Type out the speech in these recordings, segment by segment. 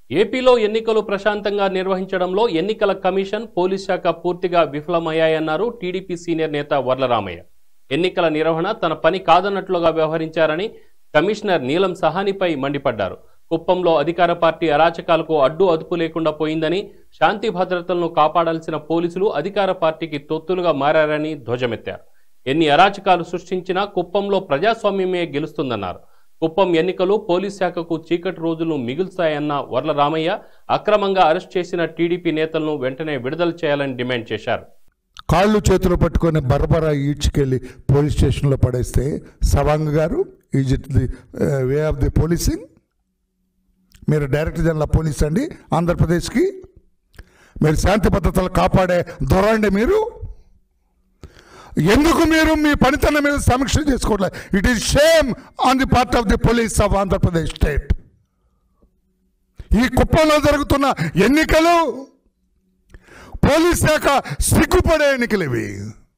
ఏపీలో ఎన్నికలు ప్రశాంతంగా నిర్వహించడంలో ఎన్నికల కమిషన్ పోలీస్ శాఖ పూర్తిగా విఫలమయ్యాయన్నారు టీడీపీ సీనియర్ నేత వర్ల రామయ్య. ఎన్నికల నిర్వహణ తన పని కాదన్నట్లుగా వ్యవహరించారని కమిషనర్ నీలం సహానిపై మండిపడ్డారు. కుప్పంలో అధికార పార్టీ అరాచకాలకు అడ్డు అదుపు లేకుండా పోయిందని, శాంతి భద్రతలను కాపాడాల్సిన పోలీసులు అధికార పార్టీకి తొత్తులుగా మారారని ధ్వజమెత్తారు. ఎన్ని అరాచకాలు సృష్టించినా కుప్పంలో ప్రజాస్వామ్యమే గెలుస్తుందన్నారు. కుప్పం ఎన్నికలు పోలీస్ శాఖకు చీకటి రోజులు మిగులుతాయన్న వర్ల రామయ్య అక్రమంగా అరెస్ట్ చేసిన టీడీపీ నేతలను వెంటనే విడుదల చేయాలని డిమాండ్ చేశారు. కాళ్ళు చేతులు పట్టుకొని బరబరా ఈడ్చుకెళ్ళి పోలీస్ స్టేషన్లో పడేస్తే సవాంగ్ గారు, is it the way of the policing? మీరు డైరెక్టర్ జనరల్ పోలీస్ అండి ఆంధ్రప్రదేశ్కి. మీరు శాంతి భద్రతలు కాపాడే దొరండి మీరు. ఎందుకు మీరు మీ పనితనం మీద సమీక్ష చేసుకోవట్లేదు? It is shame on the part of the police of Andhra Pradesh state. ఈ కుప్పంలో జరుగుతున్న ఎన్నికలు పోలీస్ శాఖ సిగ్గుపడే ఎన్నికలు ఇవి.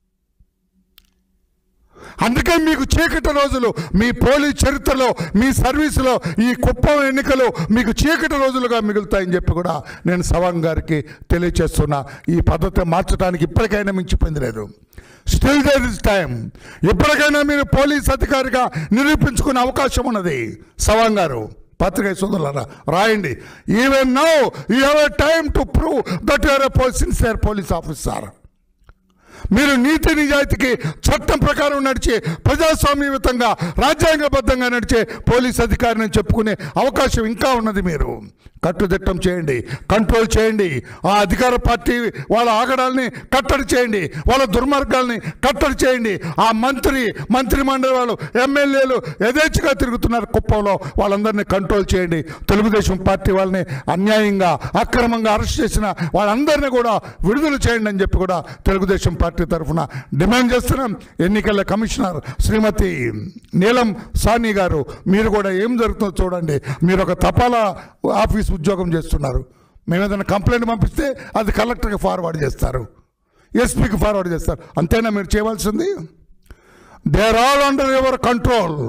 అందుకే మీకు చీకటి రోజులు మీ పోలీస్ చరిత్రలో, మీ సర్వీసులో ఈ కుప్పం ఎన్నికలు మీకు చీకటి రోజులుగా మిగులుతాయని చెప్పి కూడా నేను సవాంగ్ గారికి తెలియచేస్తున్నా. ఈ పద్ధతి మార్చడానికి ఇప్పటికైనా మించిపోయింది లేదు. Still there is time. ఇప్పటికైనా మీరు పోలీస్ అధికారిగా నిరూపించుకునే అవకాశం ఉన్నది. సవాంగ్ గారు, పత్రికా సోదరులారా రాయండి. Even now you have a time to prove that you are a sincere police officer. మీరు నీతి నిజాయితీకి చట్టం ప్రకారం నడిచే, ప్రజాస్వామ్యయుతంగా రాజ్యాంగబద్ధంగా నడిచే పోలీస్ అధికారిని చెప్పుకునే అవకాశం ఇంకా ఉన్నది. మీరు కట్టుదిట్టం చేయండి, కంట్రోల్ చేయండి. ఆ అధికార పార్టీ వాళ్ళ ఆగడాల్ని కట్టడి చేయండి, వాళ్ళ దుర్మార్గాల్ని కట్టడి చేయండి. ఆ మంత్రిమండలి వాళ్ళు, ఎమ్మెల్యేలు యథేచ్ఛగా తిరుగుతున్నారు కుప్పంలో, వాళ్ళందరినీ కంట్రోల్ చేయండి. తెలుగుదేశం పార్టీ వాళ్ళని అన్యాయంగా అక్రమంగా అరెస్ట్ చేసిన వాళ్ళందరినీ కూడా విడుదల చేయండి అని చెప్పి కూడా తెలుగుదేశం పార్టీ తరఫున డిమాండ్ చేస్తున్నాం. ఎన్నికల కమిషనర్ శ్రీమతి నీలం సాహ్ని గారు, మీరు కూడా ఏం జరుగుతుందో చూడండి. మీరు ఒక తపాలా ఆఫీస్ ఉద్యోగం చేస్తున్నారు. మేము ఏదైనా కంప్లైంట్ పంపిస్తే అది కలెక్టర్కి ఫార్వర్డ్ చేస్తారు, ఎస్పీకి ఫార్వర్డ్ చేస్తారు. అంతేనా మీరు చేయవలసింది? They are all under your control.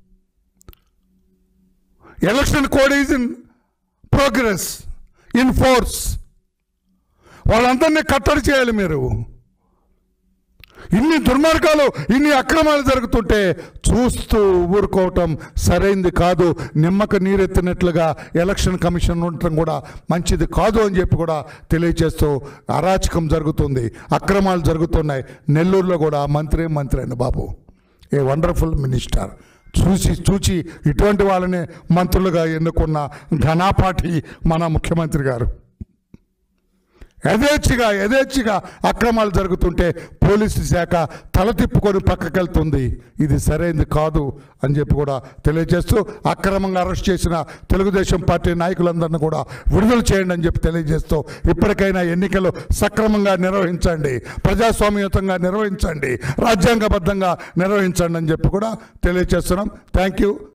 Election code is in progress, in force. వాళ్ళందరినీ కట్టడి చేయాలి మీరు. ఇన్ని దుర్మార్గాలు, ఇన్ని అక్రమాలు జరుగుతుంటే చూస్తూ ఊరుకోవటం సరైంది కాదు. నిమ్మక నీరెత్తినట్లుగా ఎలక్షన్ కమిషన్ ఉండటం కూడా మంచిది కాదు అని చెప్పి కూడా తెలియజేస్తూ, అరాచకం జరుగుతుంది, అక్రమాలు జరుగుతున్నాయి. నెల్లూరులో కూడా మంత్రి అయిన బాబు, ఏ వండర్ఫుల్ మినిస్టర్. చూచి ఇటువంటి వాళ్ళని మంత్రులుగా ఎన్నుకున్న ఘనాపాఠి మన ముఖ్యమంత్రి గారు. యథేచ్ఛగా అక్రమాలు జరుగుతుంటే పోలీసు శాఖ తల తిప్పుకొని పక్కకెళ్తుంది. ఇది సరైనది కాదు అని చెప్పి కూడా తెలియజేస్తూ, అక్రమంగా అరెస్ట్ చేసిన తెలుగుదేశం పార్టీ నాయకులందరినీ కూడా విడుదల చేయండి అని చెప్పి తెలియజేస్తూ, ఇప్పటికైనా ఎన్నికలు సక్రమంగా నిర్వహించండి, ప్రజాస్వామ్యయుతంగా నిర్వహించండి, రాజ్యాంగబద్ధంగా నిర్వహించండి అని చెప్పి కూడా తెలియజేస్తున్నాం. Thank you.